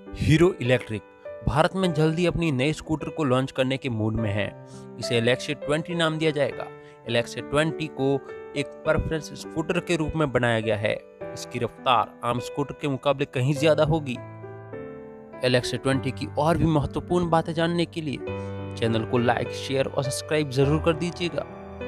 Hero electric Bharat में जल्दी अपनी नए स्कूटर को लॉन्च करने के मूड में है। इसे एलेक्सा 20 नाम दिया जाएगा। एलेक्सा 20 को एक परफॉर्मेंस स्कूटर के रूप में बनाया गया है। इसकी रफ्तार आम स्कूटर के मुकाबले कहीं ज्यादा होगी। एलेक्सा 20 की और भी महत्वपूर्ण बातें जानने के लिए चैनल को लाइक, शेयर और सब्सक्राइब जरूर कर दीजिएगा।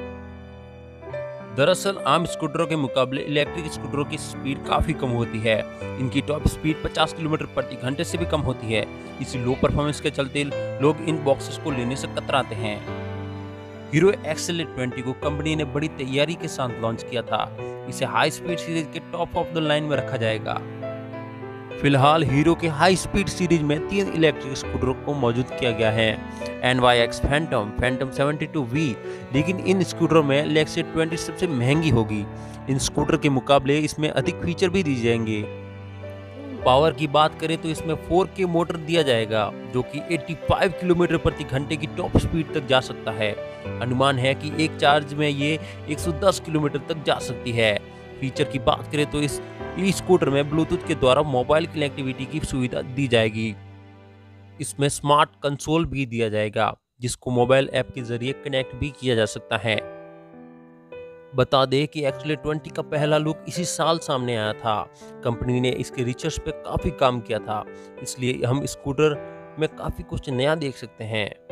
दरअसल आम स्कूटरों के मुकाबले इलेक्ट्रिक स्कूटरों की स्पीड काफ़ी कम होती है। इनकी टॉप स्पीड 50 किलोमीटर प्रति घंटे से भी कम होती है। इसी लो परफॉर्मेंस के चलते लोग इन बॉक्सेस को लेने से कतराते हैं। हीरो एक्सएलएट 20 को कंपनी ने बड़ी तैयारी के साथ लॉन्च किया था। इसे हाई स्पीड सीरीज के टॉप ऑफ द लाइन में रखा जाएगा। फिलहाल हीरो के हाई स्पीड सीरीज में 3 इलेक्ट्रिक स्कूटरों को मौजूद किया गया है। NYX Phantom, Phantom 72V। लेकिन इन स्कूटरों में एलेक्सा 20 सबसे महंगी होगी। इन स्कूटर के मुकाबले इसमें अधिक फीचर भी दिए जाएंगे। पावर की बात करें तो इसमें 4K मोटर दिया जाएगा, जो कि 85 किलोमीटर प्रति घंटे की टॉप स्पीड तक जा सकता है। अनुमान है कि एक चार्ज में ये 110 किलोमीटर तक जा सकती है। फीचर की बात करें तो इस ई स्कूटर में ब्लूटूथ के द्वारा मोबाइल कनेक्टिविटी की सुविधा दी जाएगी। इसमें स्मार्ट कंसोल भी दिया जाएगा, जिसको मोबाइल ऐप के जरिए कनेक्ट भी किया जा सकता है। बता दें कि एक्चुअली 20 का पहला लुक इसी साल सामने आया था। कंपनी ने इसके रिसर्च पे काफी काम किया था, इसलिए हम स्कूटर में काफी कुछ नया देख सकते हैं।